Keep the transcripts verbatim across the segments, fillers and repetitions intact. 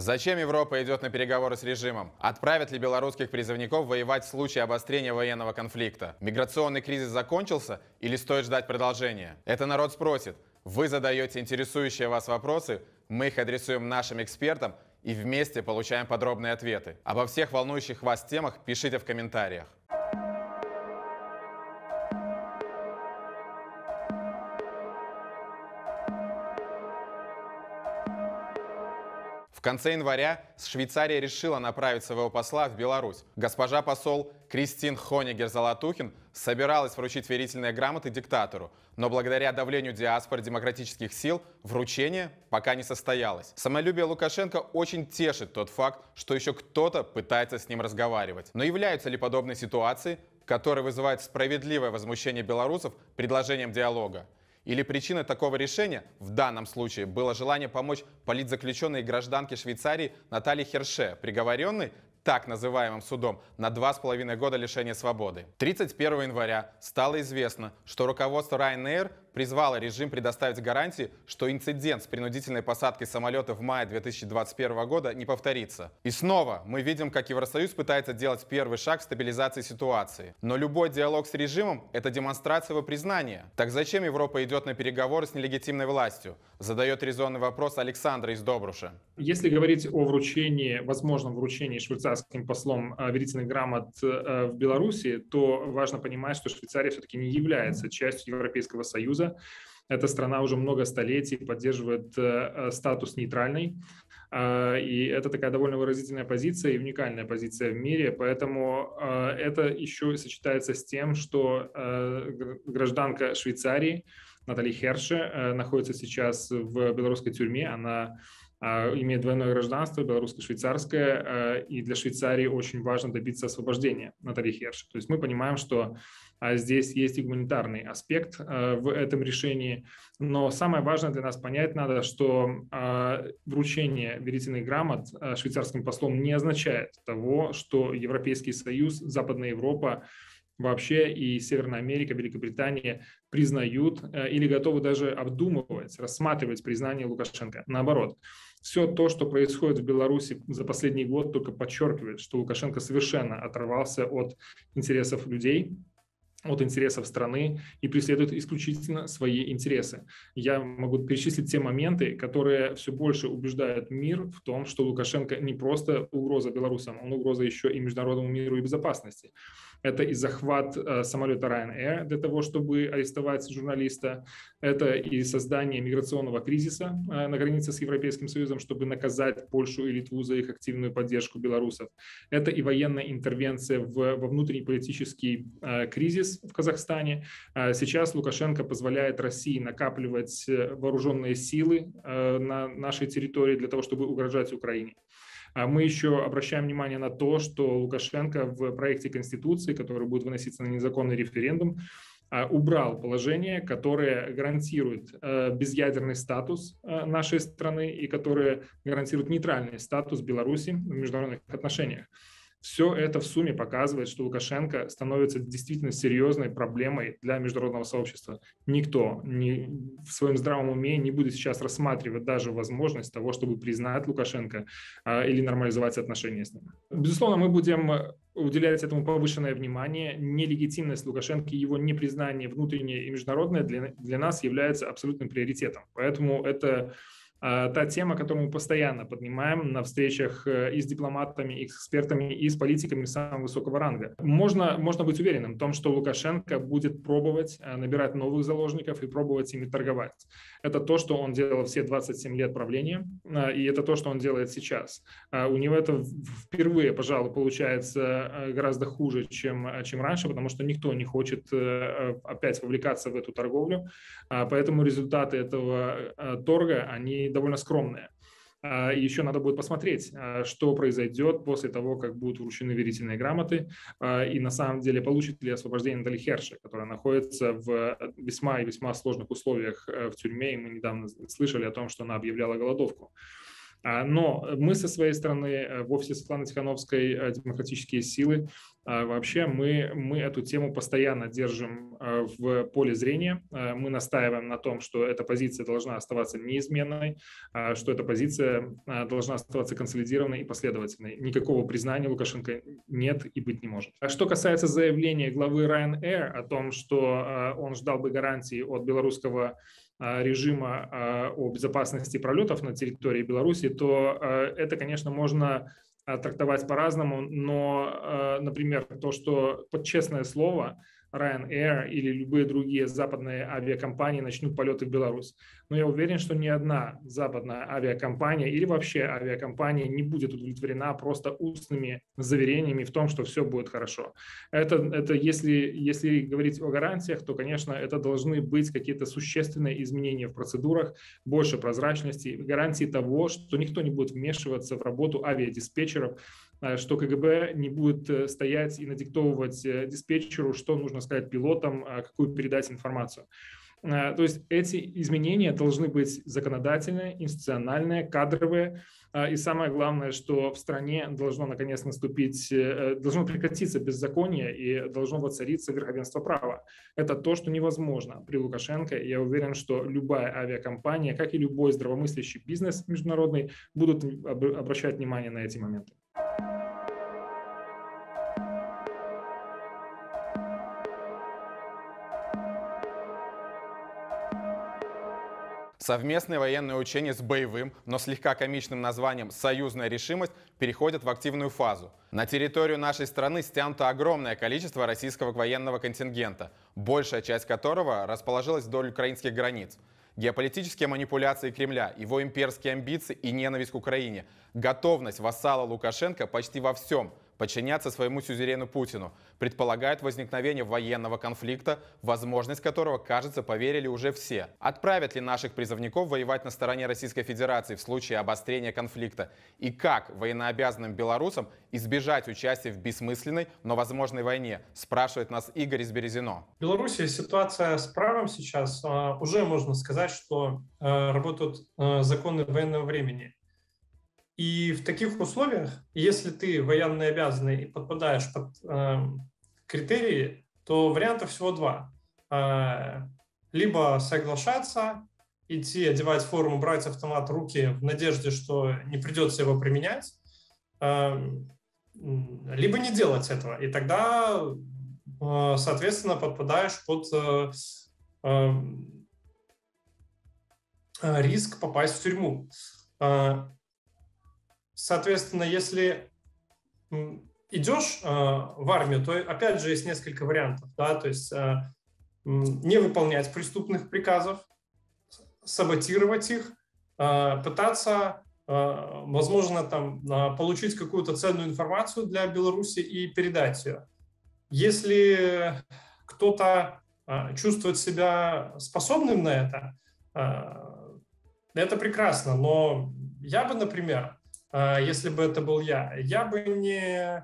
Зачем Европа идет на переговоры с режимом? Отправят ли белорусских призывников воевать в случае обострения военного конфликта? Миграционный кризис закончился или стоит ждать продолжения? Это народ спросит. Вы задаете интересующие вас вопросы, мы их адресуем нашим экспертам и вместе получаем подробные ответы. Обо всех волнующих вас темах пишите в комментариях. В конце января Швейцария решила направить своего посла в Беларусь. Госпожа посол Кристин Хонигер-Золотухин собиралась вручить верительные грамоты диктатору, но благодаря давлению диаспоры демократических сил вручение пока не состоялось. Самолюбие Лукашенко очень тешит тот факт, что еще кто-то пытается с ним разговаривать. Но являются ли подобные ситуации, которые вызывают справедливое возмущение белорусов, предложением диалога? Или причиной такого решения в данном случае было желание помочь политзаключенной гражданке Швейцарии Наталье Херше, приговоренной так называемым судом на два с половиной года лишения свободы. тридцать первого января стало известно, что руководство Ryanair призвало режим предоставить гарантии, что инцидент с принудительной посадкой самолета в мае две тысячи двадцать первого года не повторится. И снова мы видим, как Евросоюз пытается делать первый шаг в стабилизации ситуации. Но любой диалог с режимом – это демонстрация его признания. Так зачем Европа идет на переговоры с нелегитимной властью? Задает резонный вопрос Александра из Добруша. Если говорить о вручении, возможном вручении швейцарским послом верительных грамот в Беларуси, то важно понимать, что Швейцария все-таки не является частью Европейского Союза. Эта страна уже много столетий поддерживает статус нейтральной. И это такая довольно выразительная позиция и уникальная позиция в мире. Поэтому это еще сочетается с тем, что гражданка Швейцарии Наталья Херше находится сейчас в белорусской тюрьме. Она имеет двойное гражданство, белорусско-швейцарское, и для Швейцарии очень важно добиться освобождения Натальи Херше. То есть мы понимаем, что здесь есть и гуманитарный аспект в этом решении, но самое важное для нас понять надо, что вручение верительных грамот швейцарским послом не означает того, что Европейский Союз, Западная Европа, вообще и Северная Америка, Великобритания признают или готовы даже обдумывать, рассматривать признание Лукашенко. Наоборот, все то, что происходит в Беларуси за последний год, только подчеркивает, что Лукашенко совершенно оторвался от интересов людей, от интересов страны и преследует исключительно свои интересы. Я могу перечислить те моменты, которые все больше убеждают мир в том, что Лукашенко не просто угроза белорусам, он угроза еще и международному миру и безопасности. Это и захват э, самолета Ryanair для того, чтобы арестовать журналиста. Это и создание миграционного кризиса э, на границе с Европейским Союзом, чтобы наказать Польшу и Литву за их активную поддержку белорусов. Это и военная интервенция в, во внутренний политический э, кризис в Казахстане. Э, сейчас Лукашенко позволяет России накапливать вооруженные силы э, на нашей территории для того, чтобы угрожать Украине. Мы еще обращаем внимание на то, что Лукашенко в проекте Конституции, который будет выноситься на незаконный референдум, убрал положение, которое гарантирует безъядерный статус нашей страны и которое гарантирует нейтральный статус Беларуси в международных отношениях. Все это в сумме показывает, что Лукашенко становится действительно серьезной проблемой для международного сообщества. Никто не, в своем здравом уме не будет сейчас рассматривать даже возможность того, чтобы признать Лукашенко а, или нормализовать отношения с ним. Безусловно, мы будем уделять этому повышенное внимание. Нелегитимность Лукашенко и его непризнание внутреннее и международное для, для нас является абсолютным приоритетом. Поэтому это та тема, которую мы постоянно поднимаем на встречах и с дипломатами, и с экспертами, и с политиками самого высокого ранга. Можно, можно быть уверенным в том, что Лукашенко будет пробовать набирать новых заложников и пробовать ими торговать. Это то, что он делал все двадцать семь лет правления, и это то, что он делает сейчас. У него это впервые, пожалуй, получается гораздо хуже, чем, чем раньше, потому что никто не хочет опять вовлекаться в эту торговлю. Поэтому результаты этого торга, они довольно скромные. И еще надо будет посмотреть, что произойдет после того, как будут вручены верительные грамоты, и на самом деле получит ли освобождение Натальи Херше, которая находится в весьма и весьма сложных условиях в тюрьме, и мы недавно слышали о том, что она объявляла голодовку. Но мы со своей стороны в офисе Светланы Тихановской «Демократические силы» вообще мы, мы эту тему постоянно держим в поле зрения. Мы настаиваем на том, что эта позиция должна оставаться неизменной, что эта позиция должна оставаться консолидированной и последовательной. Никакого признания Лукашенко нет и быть не может. А что касается заявления главы Ryanair о том, что он ждал бы гарантии от белорусского режима о безопасности пролетов на территории Беларуси, то это, конечно, можно трактовать по-разному, но, например, то, что под честное слово Ryanair или любые другие западные авиакомпании начнут полеты в Беларусь. Но я уверен, что ни одна западная авиакомпания или вообще авиакомпания не будет удовлетворена просто устными заверениями в том, что все будет хорошо. Это, это если, если говорить о гарантиях, то, конечно, это должны быть какие-то существенные изменения в процедурах, больше прозрачности, гарантии того, что никто не будет вмешиваться в работу авиадиспетчеров, что КГБ не будет стоять и надиктовывать диспетчеру, что нужно сказать пилотам, какую передать информацию. То есть эти изменения должны быть законодательные, институциональные, кадровые. И самое главное, что в стране должно наконец наступить, должно прекратиться беззаконие и должно воцариться верховенство права. Это то, что невозможно при Лукашенко. Я уверен, что любая авиакомпания, как и любой здравомыслящий бизнес международный, будут обращать внимание на эти моменты. Совместные военные учения с боевым, но слегка комичным названием «Союзная решимость» переходят в активную фазу. На территорию нашей страны стянуто огромное количество российского военного контингента, большая часть которого расположилась вдоль украинских границ. Геополитические манипуляции Кремля, его имперские амбиции и ненависть к Украине, готовность вассала Лукашенко почти во всем подчиняться своему сюзерену Путину, предполагает возникновение военного конфликта, возможность которого, кажется, поверили уже все. Отправят ли наших призывников воевать на стороне Российской Федерации в случае обострения конфликта? И как военнообязанным белорусам избежать участия в бессмысленной, но возможной войне, спрашивает нас Игорь из Березино. В Беларуси ситуация с правом сейчас, уже можно сказать, что работают законы военного времени. И в таких условиях, если ты военно обязанный и подпадаешь под э, критерии, то вариантов всего два. Э, либо соглашаться, идти, одевать форму, брать автомат в руки в надежде, что не придется его применять, э, либо не делать этого. И тогда, э, соответственно, подпадаешь под э, э, риск попасть в тюрьму. Э, Соответственно, если идешь э, в армию, то опять же есть несколько вариантов. Да? То есть э, не выполнять преступных приказов, саботировать их, э, пытаться, э, возможно, там, э, получить какую-то ценную информацию для Беларуси и передать ее. Если кто-то э, чувствует себя способным на это, э, это прекрасно. Но я бы, например, если бы это был я, я бы не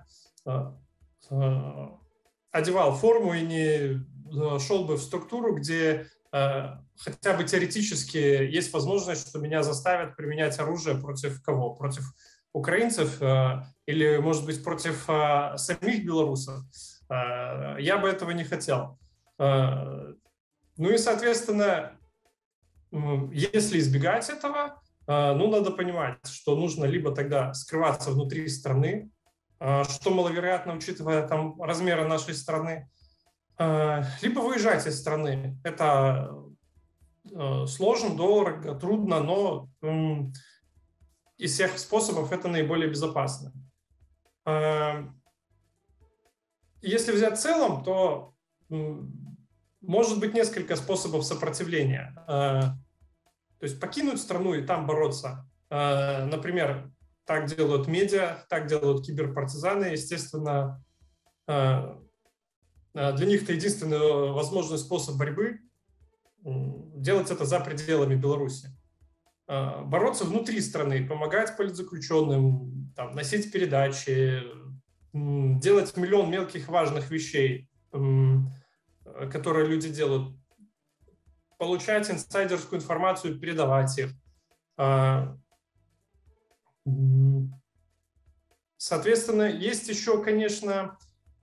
одевал форму и не шел бы в структуру, где хотя бы теоретически есть возможность, что меня заставят применять оружие против кого? Против украинцев или, может быть, против самих белорусов. Я бы этого не хотел. Ну и, соответственно, если избегать этого, ну, надо понимать, что нужно либо тогда скрываться внутри страны, что маловероятно, учитывая там размеры нашей страны, либо выезжать из страны. Это сложно, дорого, трудно, но из всех способов это наиболее безопасно. Если взять в целом, то может быть несколько способов сопротивления. То есть покинуть страну и там бороться. Например, так делают медиа, так делают киберпартизаны. Естественно, для них это единственный возможный способ борьбы – делать это за пределами Беларуси. Бороться внутри страны, помогать политзаключенным, там, носить передачи, делать миллион мелких важных вещей, которые люди делают. Получать инсайдерскую информацию, передавать их. Соответственно, есть еще, конечно,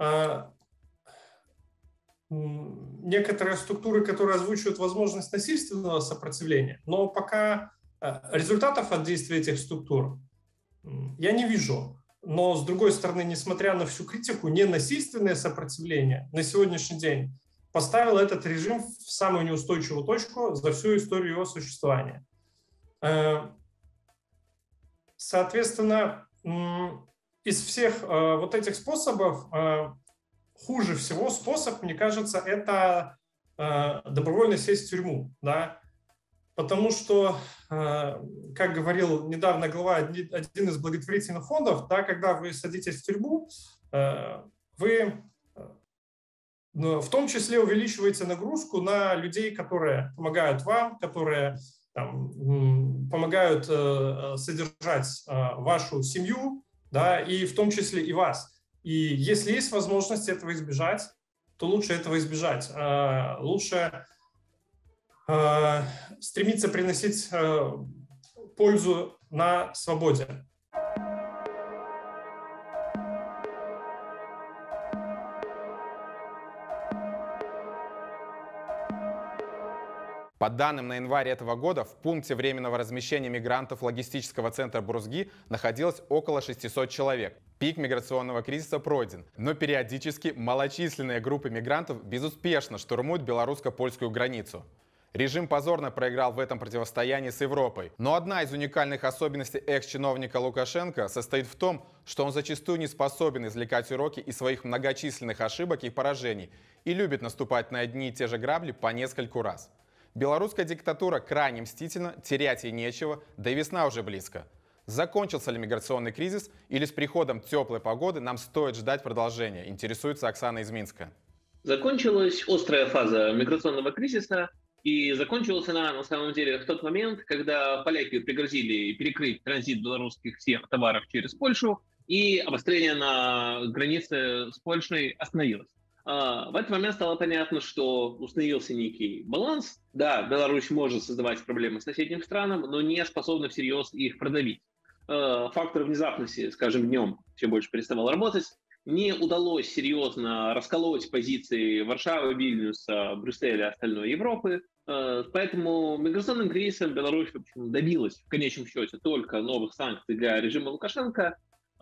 некоторые структуры, которые озвучивают возможность насильственного сопротивления, но пока результатов от действия этих структур я не вижу. Но, с другой стороны, несмотря на всю критику, ненасильственное сопротивление на сегодняшний день поставило этот режим в самую неустойчивую точку за всю историю его существования. Соответственно, из всех вот этих способов хуже всего способ, мне кажется, это добровольно сесть в тюрьму, да, потому что, как говорил недавно глава один из благотворительных фондов, да, когда вы садитесь в тюрьму, вы в том числе увеличиваете нагрузку на людей, которые помогают вам, которые там, помогают содержать вашу семью, да, и в том числе и вас. И если есть возможность этого избежать, то лучше этого избежать. Лучше стремиться приносить пользу на свободе. По данным на январь этого года, в пункте временного размещения мигрантов логистического центра Брузги находилось около шестисот человек. Пик миграционного кризиса пройден, но периодически малочисленные группы мигрантов безуспешно штурмуют белорусско-польскую границу. Режим позорно проиграл в этом противостоянии с Европой. Но одна из уникальных особенностей экс-чиновника Лукашенко состоит в том, что он зачастую не способен извлекать уроки из своих многочисленных ошибок и поражений и любит наступать на одни и те же грабли по нескольку раз. Белорусская диктатура крайне мстительна, терять ей нечего, да и весна уже близко. Закончился ли миграционный кризис или с приходом теплой погоды нам стоит ждать продолжения? Интересуется Оксана из Минска. Закончилась острая фаза миграционного кризиса, и закончилась она на самом деле в тот момент, когда поляки пригрозили перекрыть транзит белорусских всех товаров через Польшу, и обострение на границе с Польшей остановилось. В этот момент стало понятно, что установился некий баланс. Да, Беларусь может создавать проблемы соседним странам, но не способна всерьез их продавить. Фактор внезапности, скажем, днем все больше переставал работать. Не удалось серьезно расколоть позиции Варшавы, Вильнюса, Брюсселя и остальной Европы. Поэтому миграционным кризисом Беларусь, в общем, добилась в конечном счете только новых санкций для режима Лукашенко.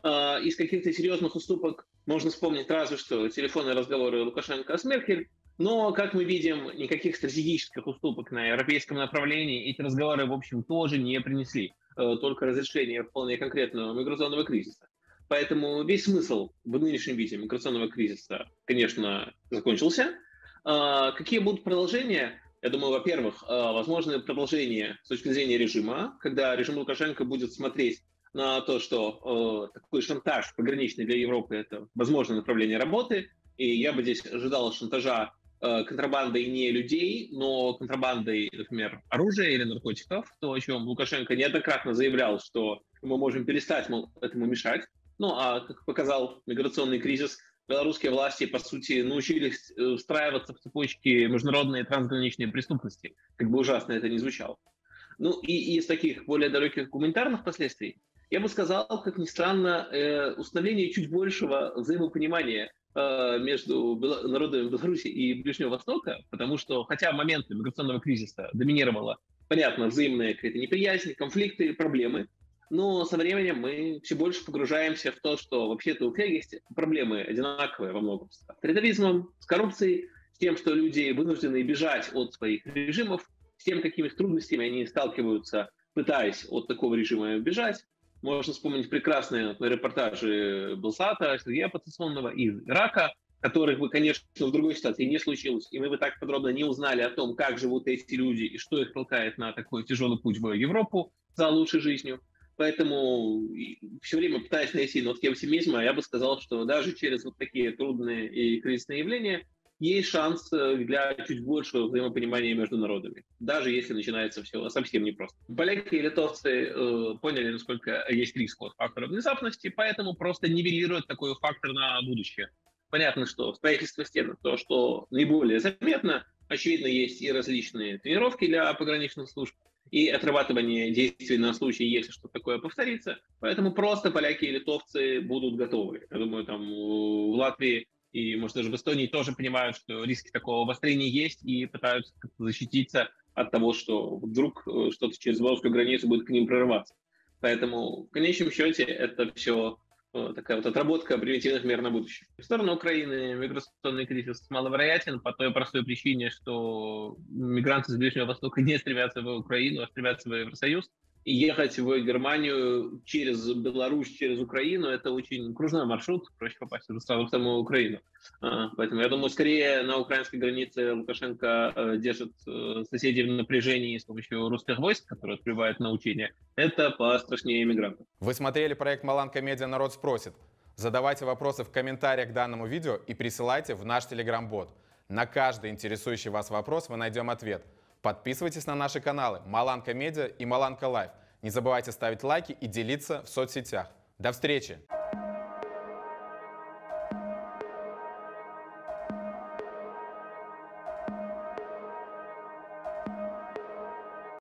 Из каких-то серьезных уступок можно вспомнить разве что телефонные разговоры Лукашенко с Меркель, но, как мы видим, никаких стратегических уступок на европейском направлении эти разговоры, в общем, тоже не принесли, только разрешение вполне конкретного миграционного кризиса. Поэтому весь смысл в нынешнем виде миграционного кризиса, конечно, закончился. Какие будут продолжения? Я думаю, во-первых, возможно продолжение с точки зрения режима, когда режим Лукашенко будет смотреть на то, что э, такой шантаж пограничный для Европы – это возможное направление работы. И я бы здесь ожидал шантажа э, контрабандой не людей, но контрабандой, например, оружия или наркотиков, то, о чем Лукашенко неоднократно заявлял, что мы можем перестать мол, этому мешать. Ну, а, как показал миграционный кризис, белорусские власти, по сути, научились встраиваться в цепочки международной трансграничной преступности, как бы ужасно это ни звучало. Ну, и, и из таких более далеких гуманитарных последствий я бы сказал, как ни странно, э, установление чуть большего взаимопонимания э, между Бел... народами Беларуси и Ближнего Востока, потому что, хотя в моменты миграционного кризиса доминировала, понятно, взаимная какая-то неприязнь, конфликты, проблемы, но со временем мы все больше погружаемся в то, что вообще-то у всех есть проблемы одинаковые во многом с авторитаризмом, с коррупцией, с тем, что люди вынуждены бежать от своих режимов, с тем, какими трудностями они сталкиваются, пытаясь от такого режима бежать. Можно вспомнить прекрасные репортажи Белсата, Сергея Потационного из Ирака, которых бы, конечно, в другой ситуации не случилось, и мы бы так подробно не узнали о том, как живут эти люди и что их толкает на такой тяжелый путь в Европу за лучшей жизнью. Поэтому все время пытаясь найти нотки оптимизма, я бы сказал, что даже через вот такие трудные и кризисные явления есть шанс для чуть большего взаимопонимания между народами, даже если начинается все совсем непросто. Поляки и литовцы э, поняли, насколько есть риск от фактора внезапности, поэтому просто нивелируют такой фактор на будущее. Понятно, что строительство стен – то, что наиболее заметно. Очевидно, есть и различные тренировки для пограничных служб, и отрабатывание действий на случай, если что-то такое повторится. Поэтому просто поляки и литовцы будут готовы. Я думаю, там в Латвии и, может, даже в Эстонии тоже понимают, что риски такого обострения есть и пытаются как-то защититься от того, что вдруг что-то через белорусскую границу будет к ним прорываться. Поэтому в конечном счете это все такая вот отработка превентивных мер на будущее. В сторону Украины миграционный кризис маловероятен по той простой причине, что мигранты с Ближнего Востока не стремятся в Украину, а стремятся в Евросоюз. И ехать в Германию через Беларусь, через Украину – это очень кружной маршрут, проще попасть уже сразу в саму Украину. Поэтому я думаю, скорее на украинской границе Лукашенко держит соседей в напряжении с помощью русских войск, которые отбивают на учения. Это пострашнее мигрантов. Вы смотрели проект «Маланка Медиа. Народ спросит». Задавайте вопросы в комментариях к данному видео и присылайте в наш телеграм-бот. На каждый интересующий вас вопрос мы найдем ответ. Подписывайтесь на наши каналы Маланка Медиа и Маланка Лайв. Не забывайте ставить лайки и делиться в соцсетях. До встречи!